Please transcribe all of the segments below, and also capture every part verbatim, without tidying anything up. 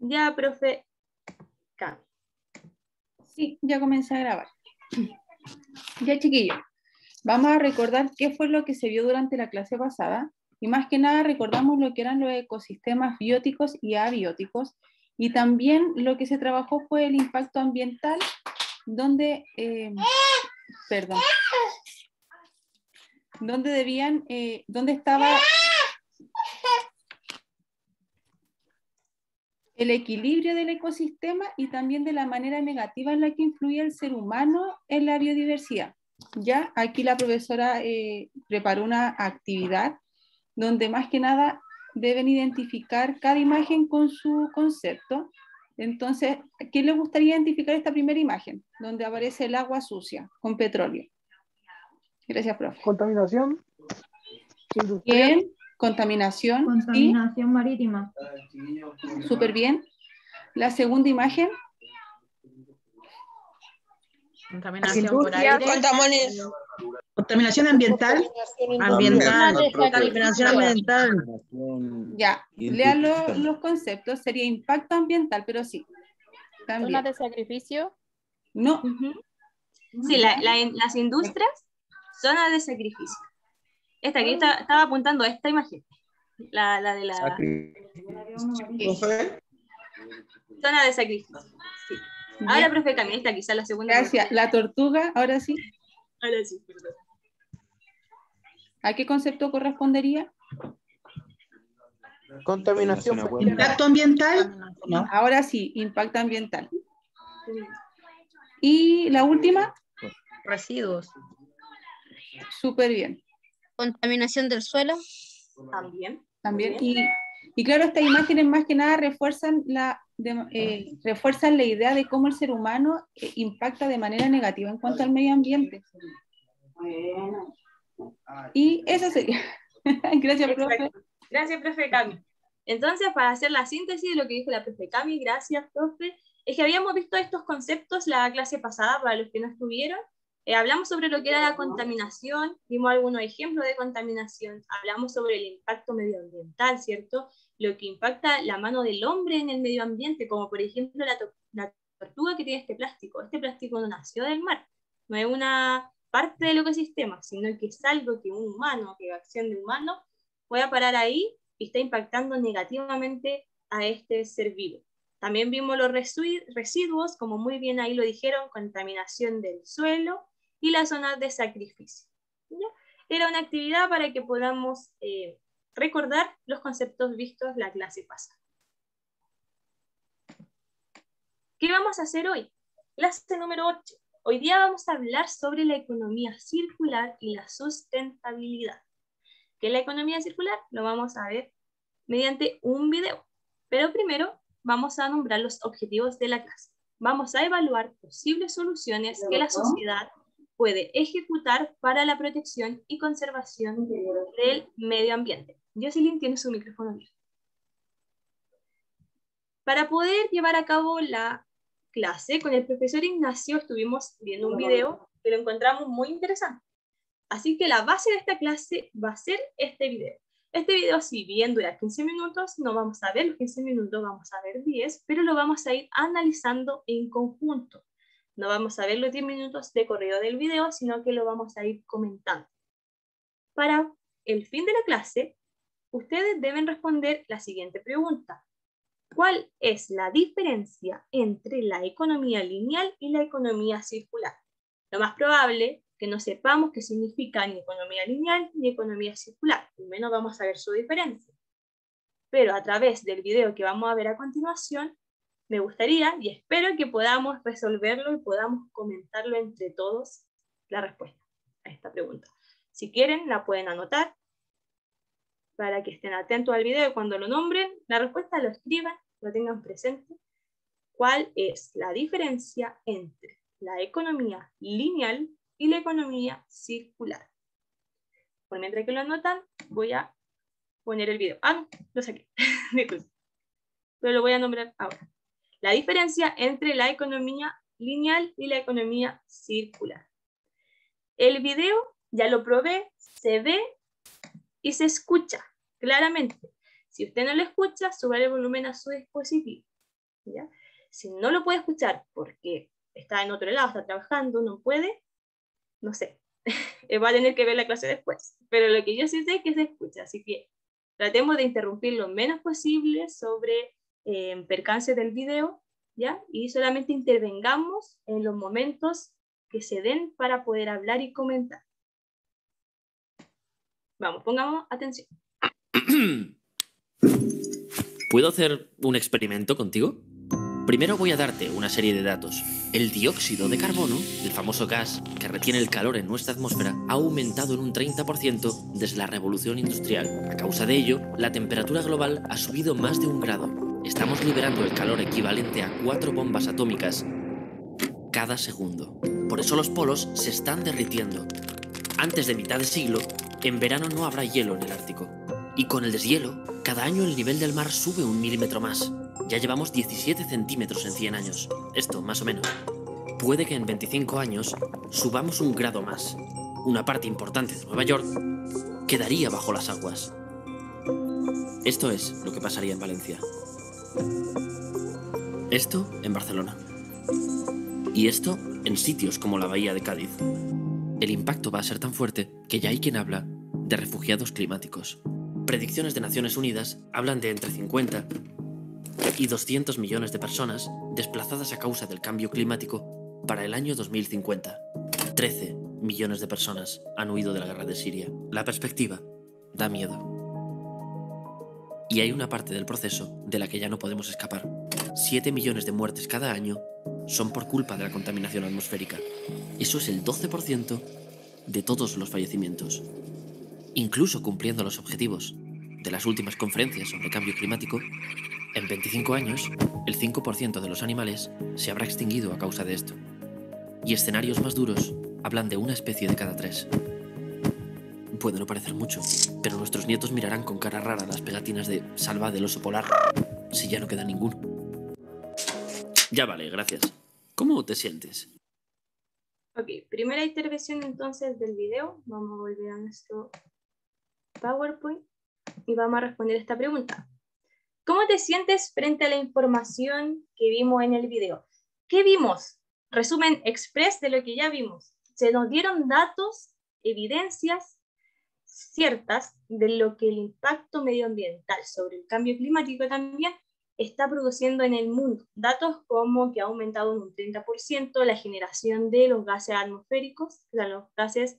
Ya, profe. Cami. Sí, ya comencé a grabar. Ya, chiquillos, vamos a recordar qué fue lo que se vio durante la clase pasada y más que nada recordamos lo que eran los ecosistemas bióticos y abióticos y también lo que se trabajó fue el impacto ambiental donde, eh, perdón, donde debían, eh, donde estaba el equilibrio del ecosistema y también de la manera negativa en la que influye el ser humano en la biodiversidad. Ya, aquí la profesora eh, preparó una actividad donde más que nada deben identificar cada imagen con su concepto. Entonces, ¿a quién le gustaría identificar esta primera imagen? Donde aparece el agua sucia con petróleo. Gracias, profe. Contaminación industrial. Bien, contaminación. Contaminación ¿sí? marítima. Súper bien. La segunda imagen. Contaminación por aire. Contaminación. Contaminación ambiental. Ambiental. Contaminación ambiental. Ya, lean lo, los conceptos. Sería impacto ambiental, pero sí. También. ¿Zona de sacrificio? No. Uh-huh. Sí, la, la, las industrias, zona de sacrificio. Esta aquí está, estaba apuntando a esta imagen. La, la de la... ¿Profe? Zona de sacrificio. Sí. Ahora, profe Cami, esta quizá la segunda. Gracias. Parte. La tortuga, ahora sí. Ahora sí, perdón. ¿A qué concepto correspondería? Contaminación. Impacto ambiental. No. Ahora sí, impacto ambiental. Y la última. Residuos. Súper bien. Contaminación del suelo. También. También. Y, y claro, estas imágenes más que nada refuerzan la, de, eh, refuerzan la idea de cómo el ser humano eh, impacta de manera negativa en cuanto al medio ambiente. Y eso sería. Gracias, profe. Gracias, profe Cami. Entonces, para hacer la síntesis de lo que dijo la profe Cami, gracias, profe, es que habíamos visto estos conceptos la clase pasada, para los que no estuvieron. Eh, hablamos sobre lo que era la contaminación, dimos algunos ejemplos de contaminación, hablamos sobre el impacto medioambiental, ¿cierto? Lo que impacta la mano del hombre en el medio ambiente, como por ejemplo la, to la tortuga que tiene este plástico. Este plástico no nació del mar, no es una parte del ecosistema, sino que es algo que un humano, que acción de humano, pueda parar ahí y está impactando negativamente a este ser vivo. También vimos los residuos, como muy bien ahí lo dijeron, contaminación del suelo y las zonas de sacrificio. ¿Ya? Era una actividad para que podamos eh, recordar los conceptos vistos la clase pasada. ¿Qué vamos a hacer hoy? Clase número ocho. Hoy día vamos a hablar sobre la economía circular y la sustentabilidad. ¿Qué es la economía circular? Lo vamos a ver mediante un video. Pero primero vamos a nombrar los objetivos de la clase. Vamos a evaluar posibles soluciones que la sociedad puede ejecutar para la protección y conservación del medio ambiente. Jocelyn tiene su micrófono abierto. Para poder llevar a cabo la clase, con el profesor Ignacio estuvimos viendo un video que lo encontramos muy interesante. Así que la base de esta clase va a ser este video. Este video, si bien dura quince minutos, no vamos a ver los quince minutos, vamos a ver diez, pero lo vamos a ir analizando en conjunto. No vamos a ver los diez minutos de corrido del video, sino que lo vamos a ir comentando. Para el fin de la clase, ustedes deben responder la siguiente pregunta. ¿Cuál es la diferencia entre la economía lineal y la economía circular? Lo más probable que no sepamos qué significa ni economía lineal ni economía circular, al menos vamos a ver su diferencia. Pero a través del video que vamos a ver a continuación, me gustaría y espero que podamos resolverlo y podamos comentarlo entre todos la respuesta a esta pregunta. Si quieren, la pueden anotar para que estén atentos al video y cuando lo nombren, la respuesta lo escriban, lo tengan presente. ¿Cuál es la diferencia entre la economía lineal y la economía circular? Por mientras que lo anotan, voy a poner el video. Ah, no, lo saqué. Pero lo voy a nombrar ahora. La diferencia entre la economía lineal y la economía circular. El video ya lo probé, se ve y se escucha claramente. Si usted no lo escucha, sube el volumen a su dispositivo. ¿ya? Si no lo puede escuchar porque está en otro lado, está trabajando, no puede, no sé, va a tener que ver la clase después. Pero lo que yo sí sé es que se escucha, así que tratemos de interrumpir lo menos posible sobre eh, percances del video, ¿ya? Y solamente intervengamos en los momentos que se den para poder hablar y comentar. Vamos, pongamos atención. ¿Puedo hacer un experimento contigo? Primero voy a darte una serie de datos. El dióxido de carbono, el famoso gas que retiene el calor en nuestra atmósfera, ha aumentado en un treinta por ciento desde la revolución industrial. A causa de ello, la temperatura global ha subido más de un grado. Estamos liberando el calor equivalente a cuatro bombas atómicas cada segundo. Por eso los polos se están derritiendo. Antes de mitad de siglo, en verano no habrá hielo en el Ártico. Y con el deshielo, cada año el nivel del mar sube un milímetro más. Ya llevamos diecisiete centímetros en cien años. Esto, más o menos. Puede que en veinticinco años subamos un grado más. Una parte importante de Nueva York quedaría bajo las aguas. Esto es lo que pasaría en Valencia. Esto en Barcelona. Y esto en sitios como la bahía de Cádiz. El impacto va a ser tan fuerte que ya hay quien habla de refugiados climáticos. Predicciones de Naciones Unidas hablan de entre cincuenta y doscientos millones de personas desplazadas a causa del cambio climático para el año dos mil cincuenta. trece millones de personas han huido de la guerra de Siria. La perspectiva da miedo. Y hay una parte del proceso de la que ya no podemos escapar. siete millones de muertes cada año son por culpa de la contaminación atmosférica. Eso es el doce por ciento de todos los fallecimientos. Incluso cumpliendo los objetivos de las últimas conferencias sobre cambio climático, en veinticinco años, el cinco por ciento de los animales se habrá extinguido a causa de esto. Y escenarios más duros hablan de una especie de cada tres. Puede no parecer mucho, pero nuestros nietos mirarán con cara rara las pegatinas de "Salva del oso polar", si ya no queda ninguno. Ya vale, gracias. ¿Cómo te sientes? Ok, primera intervención entonces del video. Vamos a volver a nuestro PowerPoint y vamos a responder esta pregunta. ¿Cómo te sientes frente a la información que vimos en el video? ¿Qué vimos? Resumen express de lo que ya vimos. Se nos dieron datos, evidencias ciertas de lo que el impacto medioambiental sobre el cambio climático también está produciendo en el mundo. Datos como que ha aumentado en un treinta por ciento la generación de los gases atmosféricos, o sea, los gases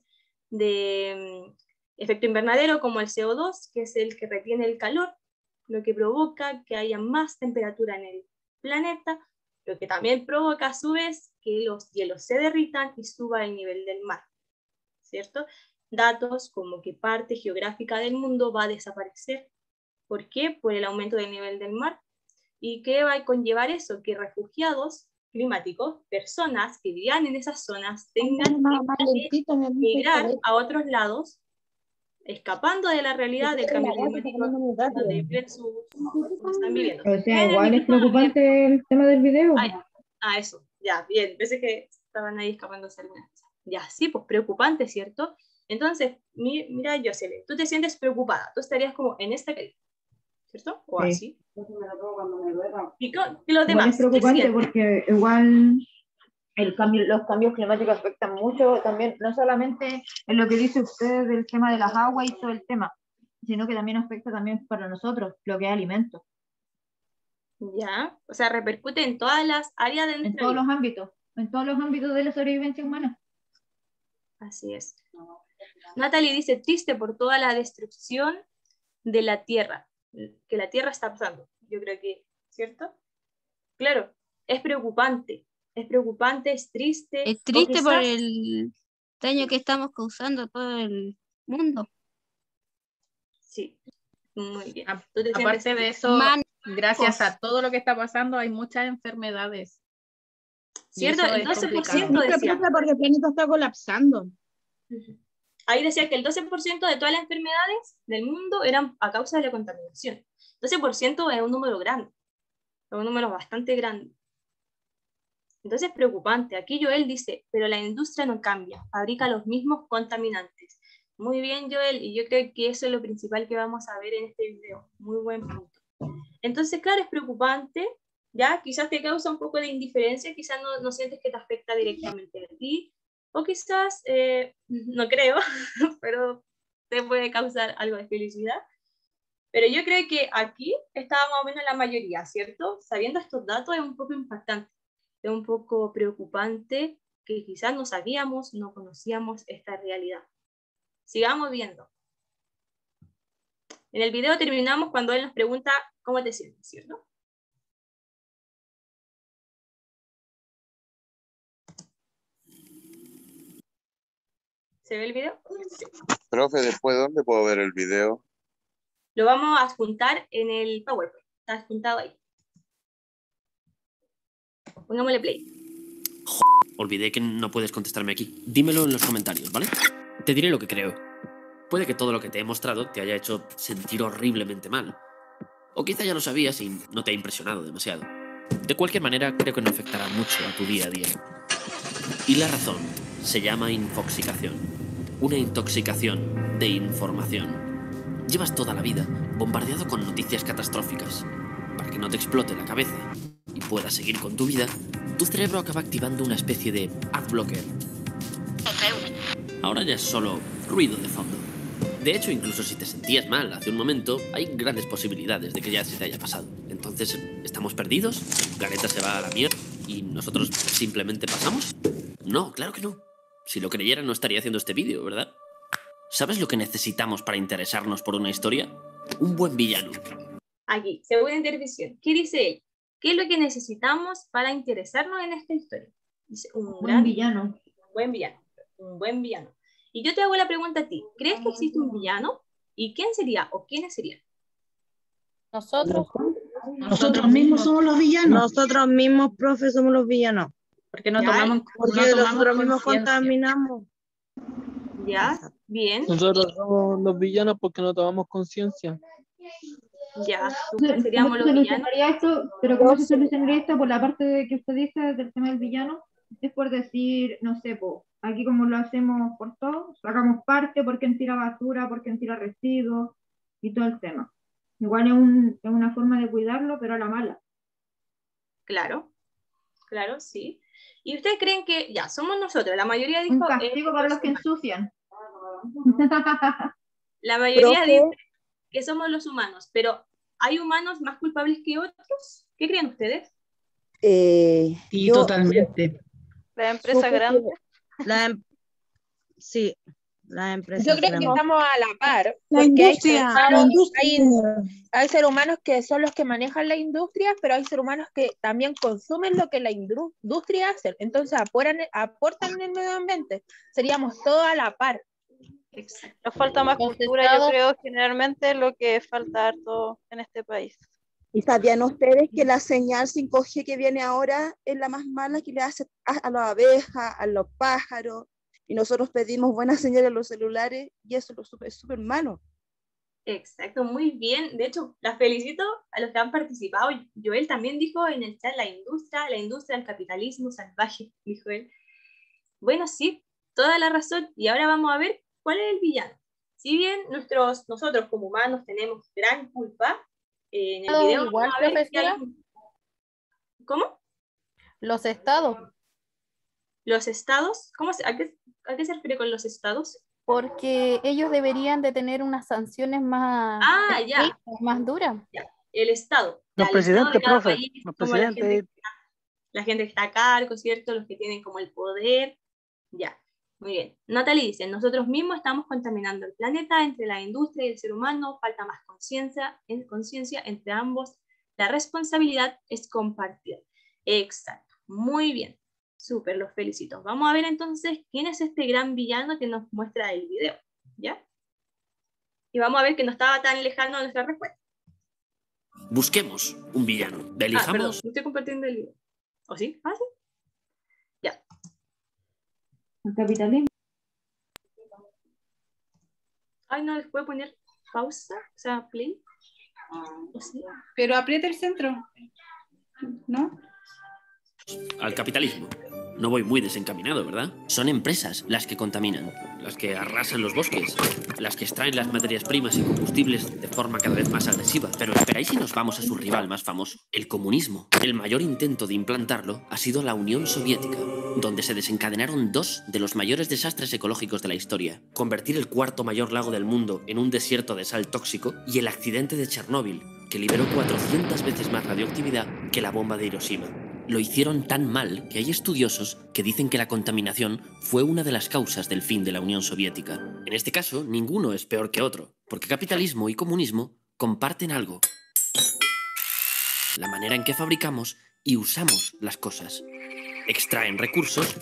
de um, efecto invernadero como el C O dos, que es el que retiene el calor, lo que provoca que haya más temperatura en el planeta, lo que también provoca a su vez que los hielos se derritan y suba el nivel del mar, ¿cierto? Datos como que parte geográfica del mundo va a desaparecer. ¿Por qué? Por el aumento del nivel del mar. ¿Y qué va a conllevar eso? Que refugiados climáticos, personas que vivían en esas zonas, tengan que migrar a otros lados, escapando de la realidad del cambio climático donde viven sus, están viviendo. O sea, igual es preocupante el tema del video. Ah, ah, eso, ya, bien, pensé que estaban ahí escapándose algunas cosas. Ya, sí, pues preocupante, ¿cierto? Entonces, mi, mira, Jocelyn, tú te sientes preocupada, tú estarías como en esta calle, ¿cierto? O Sí. así. Y, con, y los Igual demás, es preocupante ¿qué sienten? porque igual el cambio, los cambios climáticos afectan mucho también, no solamente en lo que dice usted del tema de las aguas y todo el tema, sino que también afecta también para nosotros, lo que es alimento, Ya, o sea, repercute en todas las áreas de en nuestra todos vida. los ámbitos, en todos los ámbitos de la sobrevivencia humana. Así es. Natalie dice, triste por toda la destrucción de la tierra, que la tierra está pasando. Yo creo que, ¿cierto? Claro, es preocupante, es preocupante, es triste. Es triste o por quizás, el daño que estamos causando a todo el mundo. sí, muy bien. A- ¿Tú te Aparte sientes de eso, Man- gracias Cos- a todo lo que está pasando, hay muchas enfermedades. Y ¿cierto? eso El es doce por complicado. ciento decía. porque el planeta está colapsando. Ujú. Ahí decía que el doce por ciento de todas las enfermedades del mundo eran a causa de la contaminación. doce por ciento es un número grande, es un número bastante grande. Entonces es preocupante. Aquí Joel dice, pero la industria no cambia, fabrica los mismos contaminantes. Muy bien, Joel, y yo creo que eso es lo principal que vamos a ver en este video. Muy buen punto. Entonces, claro, es preocupante ya quizás te causa un poco de indiferencia, quizás no, no sientes que te afecta directamente a ti, o quizás, eh, no creo, pero te puede causar algo de felicidad. Pero yo creo que aquí está más o menos la mayoría, ¿cierto? Sabiendo estos datos es un poco impactante, es un poco preocupante que quizás no sabíamos, no conocíamos esta realidad. Sigamos viendo. En el video terminamos cuando él nos pregunta cómo te sientes, ¿cierto? ¿Se ve el video? Sí. Profe, después, ¿dónde puedo ver el video? Lo vamos a adjuntar en el PowerPoint. Está adjuntado ahí. Pongámosle play. Joder, olvidé que no puedes contestarme aquí. Dímelo en los comentarios, ¿vale? Te diré lo que creo. Puede que todo lo que te he mostrado te haya hecho sentir horriblemente mal. O quizá ya lo sabías y no te ha impresionado demasiado. De cualquier manera, creo que no afectará mucho a tu día a día. Y la razón se llama infoxicación. Una intoxicación de información. Llevas toda la vida bombardeado con noticias catastróficas. Para que no te explote la cabeza y puedas seguir con tu vida, tu cerebro acaba activando una especie de adblocker. Ahora ya es solo ruido de fondo. De hecho, incluso si te sentías mal hace un momento, hay grandes posibilidades de que ya se te haya pasado. Entonces, ¿estamos perdidos? ¿El planeta se va a la mierda y nosotros simplemente pasamos? No, claro que no. Si lo creyera no estaría haciendo este vídeo, ¿verdad? ¿Sabes lo que necesitamos para interesarnos por una historia? Un buen villano. Aquí, segunda intervención. ¿Qué dice él? ¿Qué es lo que necesitamos para interesarnos en esta historia? Dice, un Buen gran villano. Un buen villano. Un buen villano. Y yo te hago la pregunta a ti. ¿Crees que existe un villano? ¿Y quién sería o quiénes serían? Nosotros. Nosotros mismos somos los villanos. Nosotros mismos, profe, somos los villanos. Porque no Ya, tomamos, Porque no tomamos nosotros mismos conciencia. contaminamos. Ya, bien. Nosotros somos los villanos porque no tomamos conciencia. Ya, ¿Cómo seríamos se los villanos. solucionaría esto? Pero ¿cómo se solucionaría esto por la parte de que usted dice del tema del villano? Es por decir, no sé, po, aquí como lo hacemos por todo, sacamos parte por quien tira basura, por quien tira residuos y todo el tema. Igual es, un, es una forma de cuidarlo, pero a la mala. Claro, claro, sí. ¿Y ustedes creen que, ya, somos nosotros? La mayoría dijo... Un castigo eh, para los que ensucian. La mayoría Profe. dice que somos los humanos, pero ¿hay humanos más culpables que otros? ¿Qué creen ustedes? Eh, Sí, yo- totalmente. La empresa supe grande. La em- sí, la empresa. Yo creo que estamos a la par. La Porque hay industria, seres la humanos- industria. hay- hay seres humanos que son los que manejan la industria, pero hay seres humanos que también consumen lo que la indru- industria hace. Entonces aportan, aportan en el medio ambiente. Seríamos todos a la par. Exacto. Nos falta más Los cultura, yo estados- creo, generalmente lo que falta harto en este país. ¿Y sabían ustedes que la señal cinco G que viene ahora es la más mala que le hace a, a las abejas, a los pájaros? Y nosotros pedimos buena señal a los celulares y eso es súper, súper malo. Exacto, muy bien. De hecho, las felicito a los que han participado. Joel también dijo en el chat la industria, la industria del capitalismo salvaje, dijo él. Bueno, sí, toda la razón. Y ahora vamos a ver cuál es el villano. Si bien nuestros, nosotros como humanos tenemos gran culpa, eh, en el Todo video igual, vamos a ver que hay... profesora. ¿Cómo? Los estados. Los estados, ¿cómo se, a, qué, ¿a qué se refiere con los estados? Porque ellos deberían de tener unas sanciones más, Ah, ya. estrictas, más duras. Ya, el Estado. Los Ya, el Estado de presidentes, cada profe, país, los como la presidentes. gente, que está- la gente que está a cargo, ¿cierto? Los que tienen como el poder. Ya, muy bien. Natalie dice, nosotros mismos estamos contaminando el planeta entre la industria y el ser humano, falta más conciencia, en conciencia entre ambos. La responsabilidad es compartida. Exacto, muy bien. Súper, los felicito. Vamos a ver entonces quién es este gran villano que nos muestra el video, ¿ya? Y vamos a ver que no estaba tan lejano de nuestra respuesta. Busquemos un villano. Ah, perdón, Elijamos... no estoy compartiendo el video. ¿O sí? Ah, sí. Ya. El capitalismo. Ay, no, les puedo poner pausa, o sea, play. ¿O sí? Pero aprieta el centro, ¿no? al capitalismo. No voy muy desencaminado, ¿verdad? Son empresas las que contaminan, las que arrasan los bosques, las que extraen las materias primas y combustibles de forma cada vez más agresiva. Pero esperáis si nos vamos a su rival más famoso, el comunismo. El mayor intento de implantarlo ha sido la Unión Soviética, donde se desencadenaron dos de los mayores desastres ecológicos de la historia: convertir el cuarto mayor lago del mundo en un desierto de sal tóxico, y el accidente de Chernóbil, que liberó cuatrocientas veces más radioactividad que la bomba de Hiroshima. Lo hicieron tan mal que hay estudiosos que dicen que la contaminación fue una de las causas del fin de la Unión Soviética. En este caso, ninguno es peor que otro, porque capitalismo y comunismo comparten algo: la manera en que fabricamos y usamos las cosas. Extraen recursos,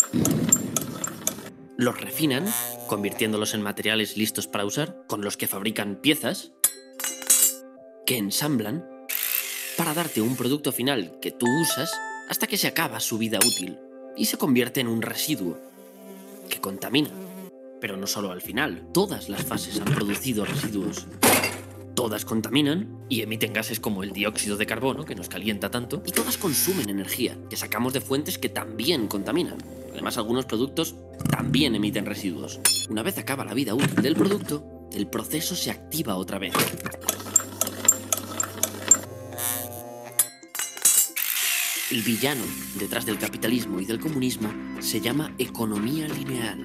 los refinan, convirtiéndolos en materiales listos para usar, con los que fabrican piezas, que ensamblan, para darte un producto final que tú usas hasta que se acaba su vida útil y se convierte en un residuo que contamina. Pero no solo al final, todas las fases han producido residuos. Todas contaminan y emiten gases como el dióxido de carbono, que nos calienta tanto, y todas consumen energía, que sacamos de fuentes que también contaminan. Además, algunos productos también emiten residuos. Una vez acaba la vida útil del producto, el proceso se activa otra vez. El villano detrás del capitalismo y del comunismo se llama economía lineal.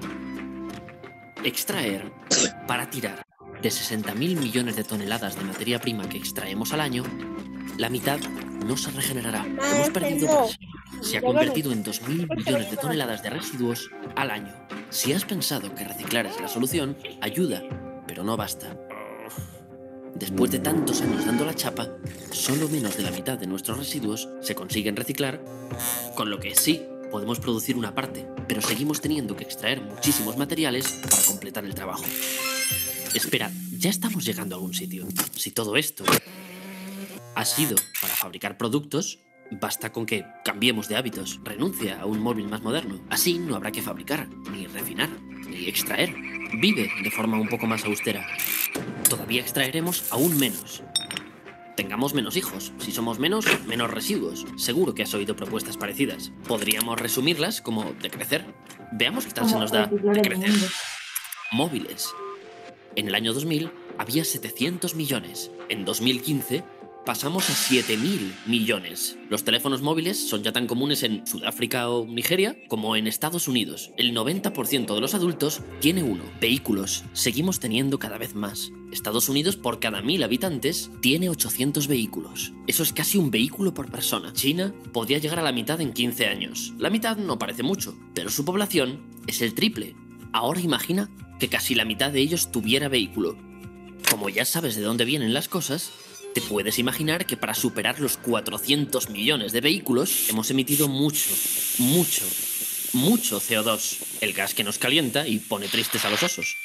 Extraer para tirar. De sesenta mil millones de toneladas de materia prima que extraemos al año, la mitad no se regenerará. Hemos perdido más. Se ha convertido en dos mil millones de toneladas de residuos al año. Si has pensado que reciclar es la solución, ayuda, pero no basta. Después de tantos años dando la chapa, solo menos de la mitad de nuestros residuos se consiguen reciclar, con lo que sí podemos producir una parte, pero seguimos teniendo que extraer muchísimos materiales para completar el trabajo. Espera, ya estamos llegando a algún sitio. Si todo esto ha sido para fabricar productos, basta con que cambiemos de hábitos. Renuncia a un móvil más moderno. Así no habrá que fabricar, ni refinar, ni extraer. Vive de forma un poco más austera. Todavía extraeremos aún menos. Tengamos menos hijos. Si somos menos, menos residuos. Seguro que has oído propuestas parecidas. Podríamos resumirlas como decrecer. Veamos qué tal se nos da decrecer. Móviles. En el año dos mil había setecientos millones. En dos mil quince pasamos a siete mil millones. Los teléfonos móviles son ya tan comunes en Sudáfrica o Nigeria como en Estados Unidos. El noventa por ciento de los adultos tiene uno. Vehículos. Seguimos teniendo cada vez más. Estados Unidos, por cada mil habitantes, tiene ochocientos vehículos. Eso es casi un vehículo por persona. China podría llegar a la mitad en quince años. La mitad no parece mucho, pero su población es el triple. Ahora imagina que casi la mitad de ellos tuviera vehículo. Como ya sabes de dónde vienen las cosas, te puedes imaginar que para superar los cuatrocientos millones de vehículos hemos emitido mucho, mucho, mucho C O dos, el gas que nos calienta y pone tristes a los osos.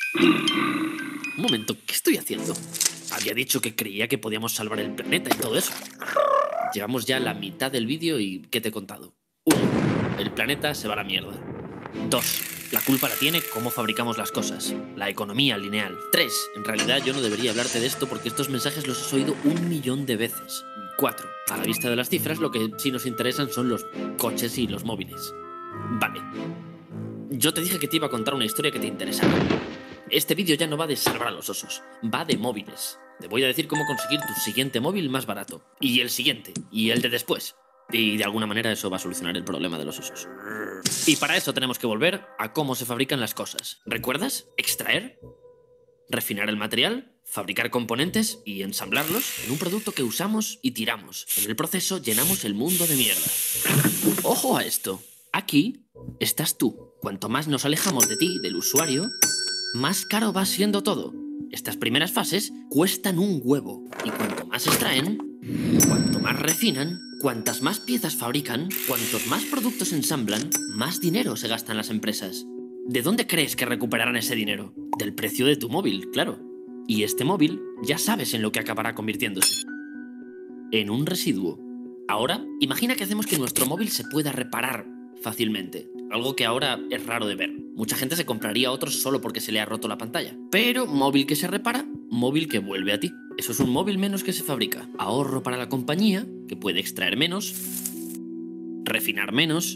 Un momento, ¿qué estoy haciendo? Había dicho que creía que podíamos salvar el planeta y todo eso. Llevamos ya la mitad del vídeo y ¿qué te he contado? Uno, el planeta se va a la mierda. Dos, la culpa la tiene cómo fabricamos las cosas, la economía lineal. Tres, en realidad yo no debería hablarte de esto porque estos mensajes los has oído un millón de veces. Cuatro, a la vista de las cifras lo que sí nos interesan son los coches y los móviles. Vale. Yo te dije que te iba a contar una historia que te interesaba. Este vídeo ya no va de salvar a los osos, va de móviles. Te voy a decir cómo conseguir tu siguiente móvil más barato. Y el siguiente, y el de después. Y de alguna manera eso va a solucionar el problema de los osos. Y para eso tenemos que volver a cómo se fabrican las cosas. ¿Recuerdas? Extraer, refinar el material, fabricar componentes y ensamblarlos en un producto que usamos y tiramos. En el proceso llenamos el mundo de mierda. ¡Ojo a esto! Aquí estás tú. Cuanto más nos alejamos de ti, del usuario, más caro va siendo todo. Estas primeras fases cuestan un huevo. Y cuanto más extraen, cuanto más refinan, cuantas más piezas fabrican, cuantos más productos ensamblan, más dinero se gastan las empresas. ¿De dónde crees que recuperarán ese dinero? Del precio de tu móvil, claro. Y este móvil ya sabes en lo que acabará convirtiéndose. En un residuo. Ahora, imagina que hacemos que nuestro móvil se pueda reparar fácilmente. Algo que ahora es raro de ver. Mucha gente se compraría otro solo porque se le ha roto la pantalla. Pero móvil que se repara, móvil que vuelve a ti. Eso es un móvil menos que se fabrica. Ahorro para la compañía, que puede extraer menos, refinar menos,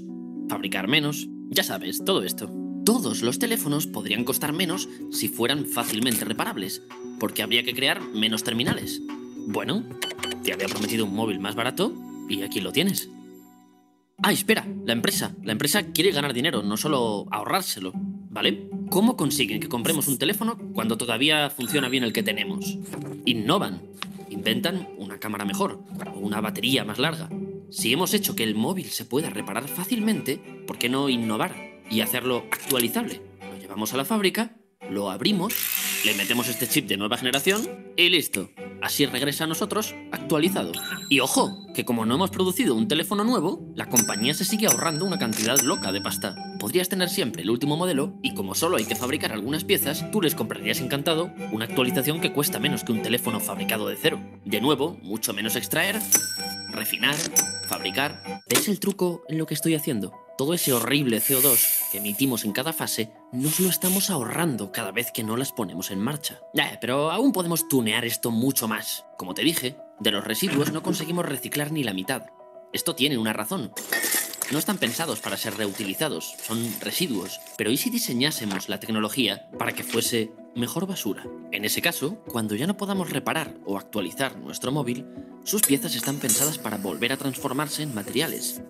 fabricar menos, ya sabes, todo esto. Todos los teléfonos podrían costar menos si fueran fácilmente reparables, porque habría que crear menos terminales. Bueno, te había prometido un móvil más barato y aquí lo tienes. Ah, espera, la empresa. La empresa quiere ganar dinero, no solo ahorrárselo, ¿vale? ¿Cómo consiguen que compremos un teléfono cuando todavía funciona bien el que tenemos? Innovan. Inventan una cámara mejor o una batería más larga. Si hemos hecho que el móvil se pueda reparar fácilmente, ¿por qué no innovar y hacerlo actualizable? Lo llevamos a la fábrica, lo abrimos, le metemos este chip de nueva generación y listo. Así regresa a nosotros actualizado. Y ojo, que como no hemos producido un teléfono nuevo, la compañía se sigue ahorrando una cantidad loca de pasta. Podrías tener siempre el último modelo y como solo hay que fabricar algunas piezas, tú les comprarías encantado una actualización que cuesta menos que un teléfono fabricado de cero. De nuevo, mucho menos extraer, refinar, fabricar. ¿Ves el truco en lo que estoy haciendo? Todo ese horrible C O dos que emitimos en cada fase nos lo estamos ahorrando cada vez que no las ponemos en marcha. Eh, pero aún podemos tunear esto mucho más. Como te dije, de los residuos no conseguimos reciclar ni la mitad. Esto tiene una razón. No están pensados para ser reutilizados, son residuos. Pero ¿y si diseñásemos la tecnología para que fuese mejor basura? En ese caso, cuando ya no podamos reparar o actualizar nuestro móvil, sus piezas están pensadas para volver a transformarse en materiales,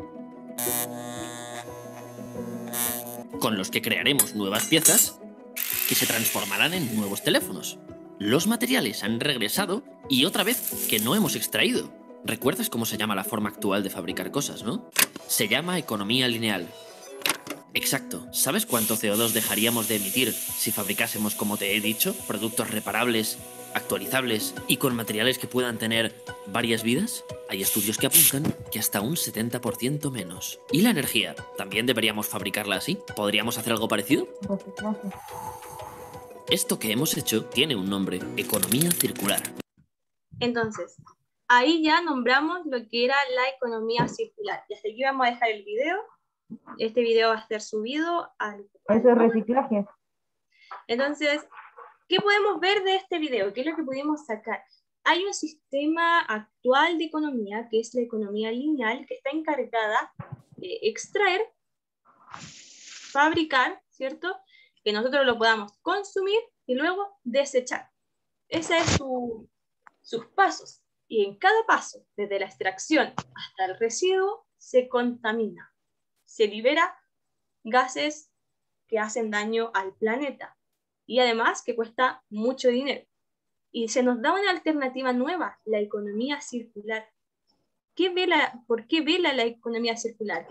con los que crearemos nuevas piezas que se transformarán en nuevos teléfonos. Los materiales han regresado y otra vez que no hemos extraído. ¿Recuerdas cómo se llama la forma actual de fabricar cosas, no? Se llama economía lineal. Exacto. ¿Sabes cuánto C O dos dejaríamos de emitir si fabricásemos, como te he dicho, productos reparables, actualizables y con materiales que puedan tener varias vidas? Hay estudios que apuntan que hasta un setenta por ciento menos. ¿Y la energía? ¿También deberíamos fabricarla así? ¿Podríamos hacer algo parecido? Esto que hemos hecho tiene un nombre: economía circular. Entonces, ahí ya nombramos lo que era la economía circular. Y hasta aquí vamos a dejar el video. Este video va a ser subido al... Eso es reciclaje. Entonces, ¿qué podemos ver de este video? ¿Qué es lo que pudimos sacar? Hay un sistema actual de economía, que es la economía lineal, que está encargada de extraer, fabricar, ¿cierto? Que nosotros lo podamos consumir y luego desechar. Ese es su, sus pasos. Y en cada paso, desde la extracción hasta el residuo, se contamina. Se libera gases que hacen daño al planeta. Y además que cuesta mucho dinero. Y se nos da una alternativa nueva, la economía circular. ¿Qué vela, ¿Por qué vela la economía circular?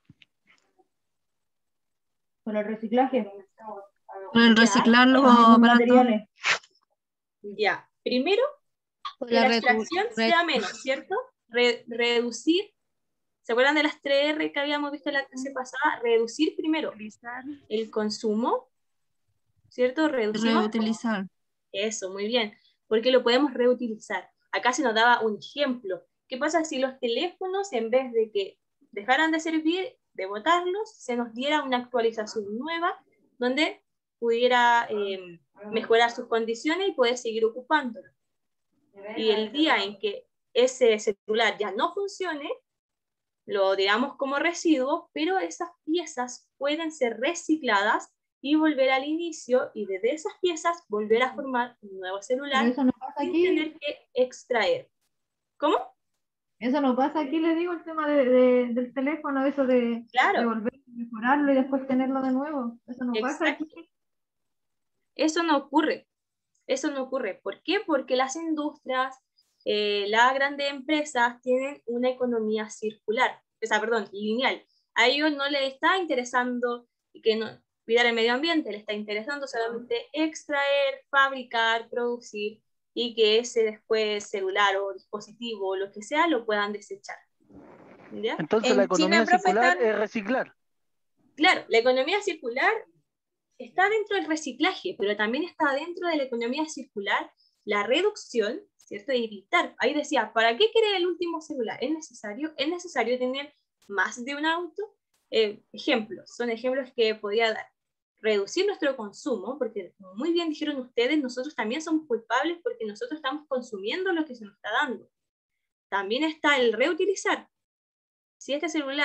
Por el reciclaje. Por el reciclar los materiales. Ya, primero, Por que la la recu- extracción re- sea menos, ¿cierto? Re- reducir, ¿se acuerdan de las tres R que habíamos visto la clase pasada? Reducir primero el consumo, ¿cierto? Reducimos. Reutilizar. Eso, muy bien, porque lo podemos reutilizar. Acá se nos daba un ejemplo. ¿Qué pasa si los teléfonos, en vez de que dejaran de servir, de botarlos, se nos diera una actualización nueva donde pudiera eh, mejorar sus condiciones y poder seguir ocupándolo? Y el día en que ese celular ya no funcione, lo digamos como residuo, pero esas piezas pueden ser recicladas y volver al inicio, y desde esas piezas volver a formar un nuevo celular Pero eso no pasa sin aquí. tener que extraer. ¿Cómo? Eso no pasa aquí, le digo, el tema de, de- del teléfono, eso de, Claro. de volver a mejorarlo y después tenerlo de nuevo. Eso no pasa Exacto. aquí. Eso no ocurre. Eso no ocurre. ¿Por qué? Porque las industrias, eh, las grandes empresas tienen una economía circular, o sea, perdón, lineal. A ellos no les está interesando que no, cuidar el medio ambiente, les está interesando solamente extraer, fabricar, producir, y que ese después celular o dispositivo o lo que sea lo puedan desechar. ¿Ya? Entonces la economía circular es reciclar. Claro, la economía circular está dentro del reciclaje, pero también está dentro de la economía circular la reducción, ¿cierto? De evitar. Ahí decía, ¿para qué quiere el último celular? ¿Es necesario? ¿Es necesario tener más de un auto? Eh, ejemplos, son ejemplos que podría dar. Reducir nuestro consumo, porque como muy bien dijeron ustedes, nosotros también somos culpables porque nosotros estamos consumiendo lo que se nos está dando. También está el reutilizar. Si este celular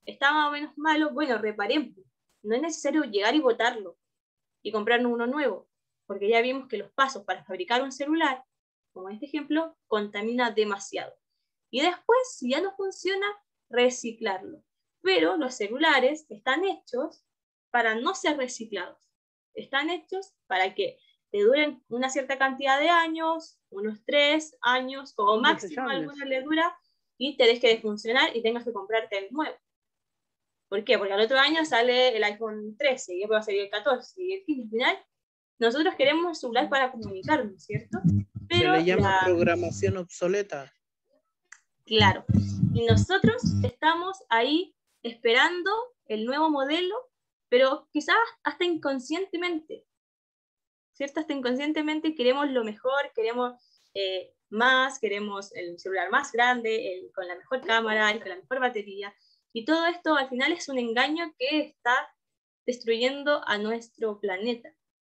está más o menos malo, bueno, reparemos. No es necesario llegar y botarlo y comprarnos uno nuevo, porque ya vimos que los pasos para fabricar un celular, como en este ejemplo, contamina demasiado. Y después, si ya no funciona, reciclarlo. Pero los celulares están hechos para no ser reciclados. Están hechos para que te duren una cierta cantidad de años, unos tres años, como máximo alguna le dura, y te deje de funcionar y tengas que comprarte el nuevo. ¿Por qué? Porque al otro año sale el iPhone trece, y después va a salir el catorce, y al final nosotros queremos un celular para comunicarnos, ¿cierto? Pero se le llama la... programación obsoleta. Claro. Y nosotros estamos ahí esperando el nuevo modelo, pero quizás hasta inconscientemente, ¿cierto? Hasta inconscientemente queremos lo mejor, queremos eh, más, queremos el celular más grande, el con la mejor cámara, el con la mejor batería. Y todo esto al final es un engaño que está destruyendo a nuestro planeta.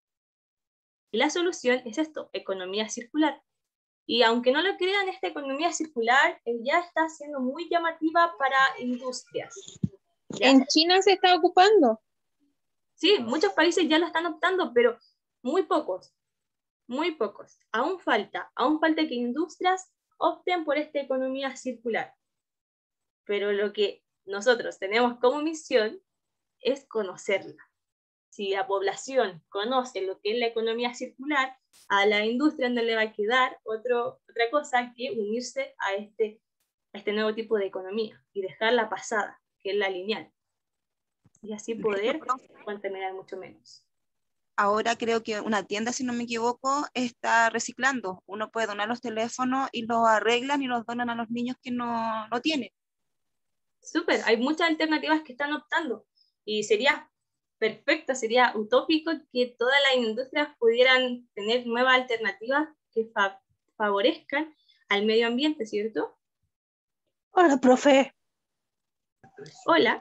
Y la solución es esto, economía circular. Y aunque no lo crean, esta economía circular eh, ya está siendo muy llamativa para industrias. ¿Ya? ¿En China se está ocupando? Sí, muchos países ya lo están optando, pero muy pocos, muy pocos. Aún falta, aún falta que industrias opten por esta economía circular. Pero lo que nosotros tenemos como misión es conocerla. Si la población conoce lo que es la economía circular, a la industria no le va a quedar otro, otra cosa que unirse a este, a este nuevo tipo de economía y dejar la pasada, que es la lineal. Y así poder contaminar mucho menos. Ahora creo que una tienda, si no me equivoco, está reciclando. Uno puede donar los teléfonos y los arreglan y los donan a los niños que no lo tienen. Súper, hay muchas alternativas que están optando y sería perfecto, sería utópico que todas las industrias pudieran tener nuevas alternativas que fa favorezcan al medio ambiente, ¿cierto? Hola, profe. Hola.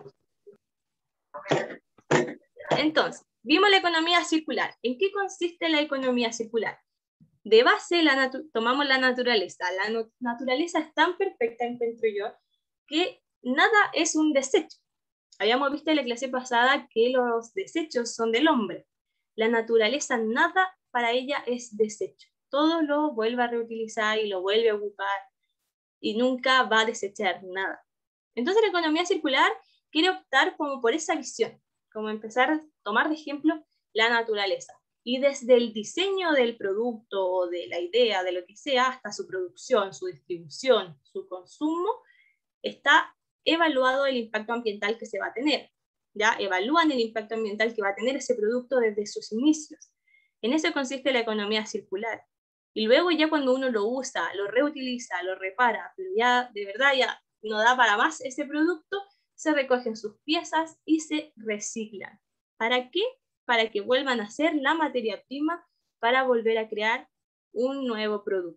Entonces, vimos la economía circular. ¿En qué consiste la economía circular? De base, la tomamos la naturaleza. La no naturaleza es tan perfecta, encuentro yo, que nada es un desecho. Habíamos visto en la clase pasada que los desechos son del hombre. La naturaleza, nada para ella es desecho. Todo lo vuelve a reutilizar y lo vuelve a ocupar y nunca va a desechar nada. Entonces la economía circular quiere optar como por esa visión, como empezar a tomar de ejemplo la naturaleza. Y desde el diseño del producto o de la idea, de lo que sea, hasta su producción, su distribución, su consumo, está evaluado el impacto ambiental que se va a tener. ¿Ya? Evalúan el impacto ambiental que va a tener ese producto desde sus inicios. En eso consiste la economía circular. Y luego ya cuando uno lo usa, lo reutiliza, lo repara, pero ya de verdad ya no da para más ese producto, se recogen sus piezas y se reciclan. ¿Para qué? Para que vuelvan a ser la materia prima para volver a crear un nuevo producto.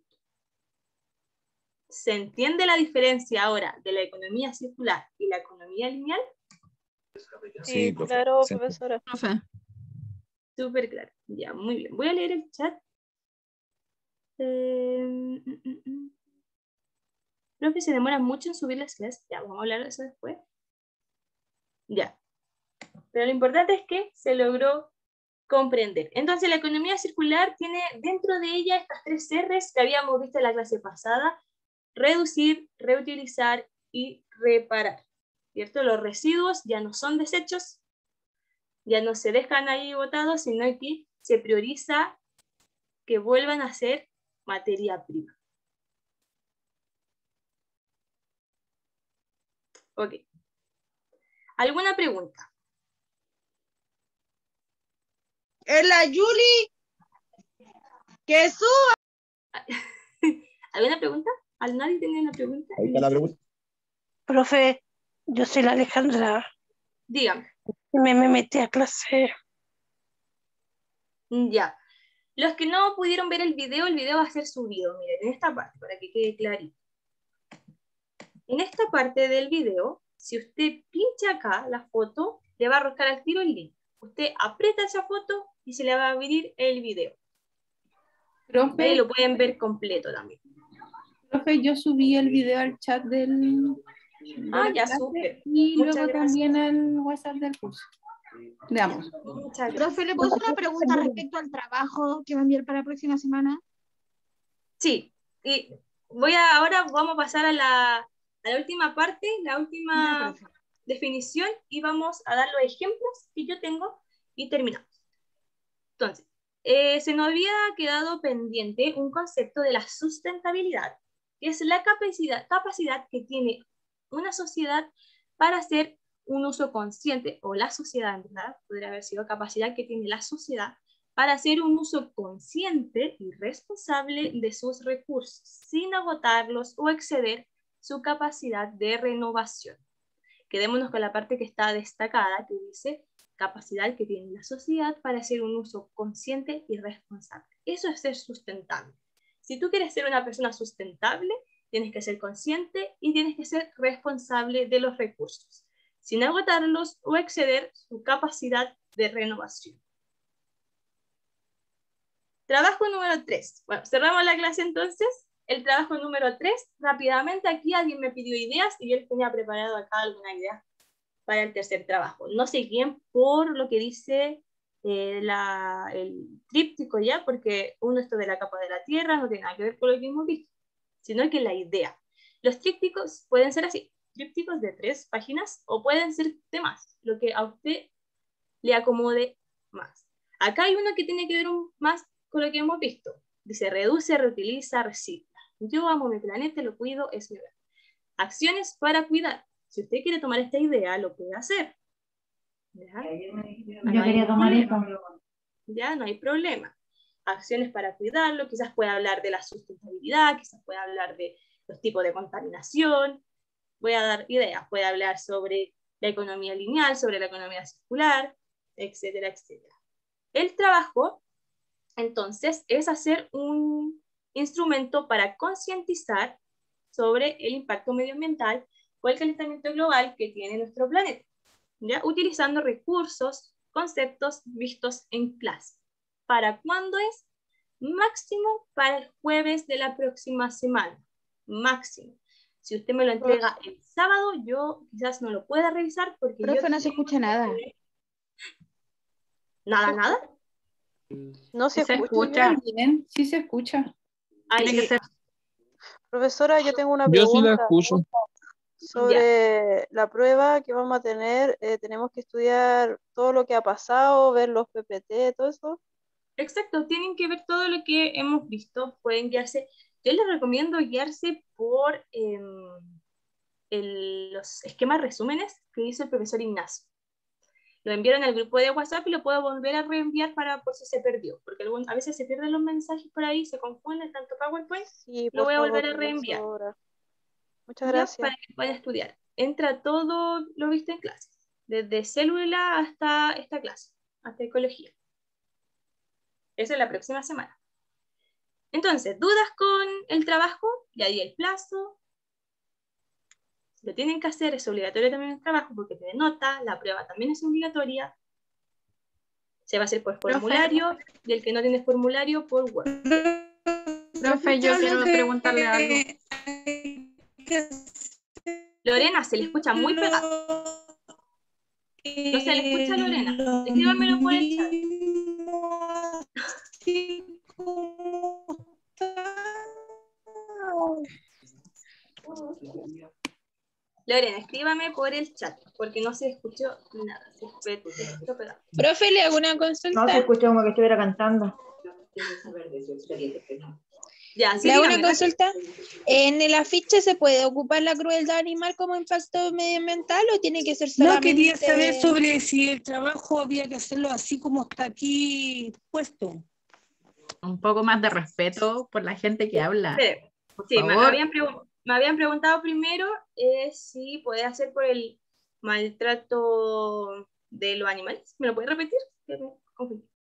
¿Se entiende la diferencia ahora de la economía circular y la economía lineal? Sí, claro, profesora. Súper claro. Ya, muy bien. Voy a leer el chat. Eh, mm, mm, mm. Profe, se demora mucho en subir las clases. Ya, vamos a hablar de eso después. Ya. Pero lo importante es que se logró comprender. Entonces, la economía circular tiene dentro de ella estas tres R's que habíamos visto en la clase pasada: reducir, reutilizar y reparar. ¿Cierto? Los residuos ya no son desechos, ya no se dejan ahí botados, sino que se prioriza que vuelvan a ser materia prima. Ok. ¿Alguna pregunta? Es la Yuli. ¡Que suba! ¿Alguna pregunta? ¿Nadie tiene una pregunta? Ahí está la pregunta. Profe, yo soy la Alejandra. Dígame. Me, me metí a clase. Ya. Los que no pudieron ver el video, el video va a ser subido. Miren, en esta parte, para que quede clarito. En esta parte del video, si usted pincha acá la foto, le va a arrojar al tiro el link. Usted aprieta esa foto y se le va a abrir el video. Profe, ahí lo pueden ver completo también. Profe, yo subí el video al chat del, Ah, ya, clase súper. y Muchas luego gracias. también al WhatsApp del curso. Veamos. Muchas gracias. Profe, ¿le puedo hacer una pregunta respecto al trabajo que va a enviar para la próxima semana? Sí, y voy a, ahora vamos a pasar a la, a la última parte, la última definición, y vamos a dar los ejemplos que yo tengo y terminamos. Entonces, eh, se nos había quedado pendiente un concepto de la sustentabilidad, que es la capacidad, capacidad que tiene una sociedad para hacer un uso consciente, o la sociedad, ¿verdad? Podría haber sido capacidad que tiene la sociedad para hacer un uso consciente y responsable de sus recursos, sin agotarlos o exceder su capacidad de renovación. Quedémonos con la parte que está destacada, que dice capacidad que tiene la sociedad para hacer un uso consciente y responsable. Eso es ser sustentable. Si tú quieres ser una persona sustentable, tienes que ser consciente y tienes que ser responsable de los recursos, sin agotarlos o exceder su capacidad de renovación. Trabajo número tres. Bueno, cerramos la clase entonces. El trabajo número tres, rápidamente aquí alguien me pidió ideas y yo les tenía preparado acá alguna idea para el tercer trabajo. No sé quién por lo que dice eh, la, el tríptico ya, porque uno esto de la capa de la Tierra no tiene nada que ver con lo que hemos visto, sino que la idea. Los trípticos pueden ser así, trípticos de tres páginas o pueden ser de más, lo que a usted le acomode más. Acá hay uno que tiene que ver un, más con lo que hemos visto. Dice, reduce, reutiliza, recicla. Yo amo mi planeta, lo cuido, es mi hogar. Acciones para cuidar. Si usted quiere tomar esta idea, lo puede hacer. ¿Ya? Yo No quería tomar problema. esta. Ya, no hay problema. Acciones para cuidarlo, quizás pueda hablar de la sustentabilidad, quizás pueda hablar de los tipos de contaminación. Voy a dar ideas. Puede hablar sobre la economía lineal, sobre la economía circular, etcétera, etcétera. El trabajo, entonces, es hacer un instrumento para concientizar sobre el impacto medioambiental o el calentamiento global que tiene nuestro planeta, ¿ya? Utilizando recursos, conceptos vistos en clase. ¿Para cuándo es? Máximo para el jueves de la próxima semana. Máximo. Si usted me lo entrega el sábado, yo quizás no lo pueda revisar porque Profe, yo... no se escucha nada. ¿Nada, nada? No se, Sí se escucha. escucha. Bien, sí se escucha. Ay, Tiene que ser. Profesora, yo tengo una Yo sí la pregunta escucho. sobre la prueba que vamos a tener. Eh, tenemos que estudiar todo lo que ha pasado, ver los P P T, todo eso. Exacto, tienen que ver todo lo que hemos visto, pueden guiarse. Yo les recomiendo guiarse por eh, el, los esquemas resúmenes que hizo el profesor Ignacio. Lo enviaron al grupo de WhatsApp y lo puedo volver a reenviar para por si se perdió, porque algún, a veces se pierden los mensajes por ahí, se confunden tanto PowerPoint, Sí, lo por voy a favor, volver a reenviar. profesora. Muchas ¿Ya? gracias. Para que puedan estudiar. Entra todo lo visto en clase, desde célula hasta esta clase, hasta ecología. Esa es la próxima semana. Entonces, ¿dudas con el trabajo? Ya di el plazo. Lo tienen que hacer, es obligatorio también el trabajo porque tiene nota, la prueba también es obligatoria. Se va a hacer por formulario y el que no tiene formulario por Word. Profe, yo quiero preguntarle algo. Lorena, se le escucha muy pegado. No se le escucha a Lorena. Escríbanmelo por el chat. Lorena, escríbame por el chat, porque no se escuchó nada. Se escuchó pegado. Profe, ¿le hago una consulta? No se escuchó como que estuviera cantando. Ya, sí, Le hago dígame, una consulta. ¿En el afiche se puede ocupar la crueldad animal como impacto medioambiental o tiene que ser No, solamente...? quería saber sobre si el trabajo había que hacerlo así como está aquí puesto. Un poco más de respeto por la gente que habla. Sí, Por sí, me, favor. habían pregun- me habían preguntado primero eh, si puede hacer por el maltrato de los animales. ¿Me lo puede repetir? Que me confundí.